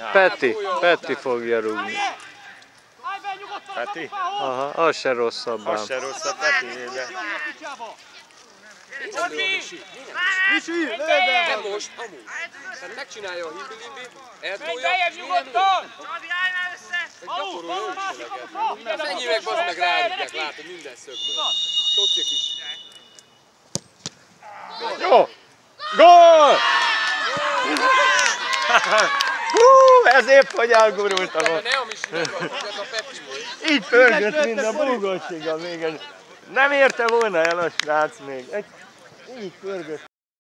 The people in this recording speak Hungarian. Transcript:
Peti fogja rúgni. Peti? Aha, az se rosszabb ám. Az se rosszabb, Peti védve. Misi, nem most, amúgy. Tehát megcsinálja a himbi-limbi, eltolja, nyugodtan! Csadi, állj már össze! Gyakorolja önségeket. Az enyémek bazd meg rárúgják, látod, minden szögből. Tocik is. Jó! Gól! Ezért, hogy elgurultam ott. Ne a Misi, meg a Peti volt. Így pörgött, mint a búgócsiga még. Nem érte volna el a srác még. Így pörgött.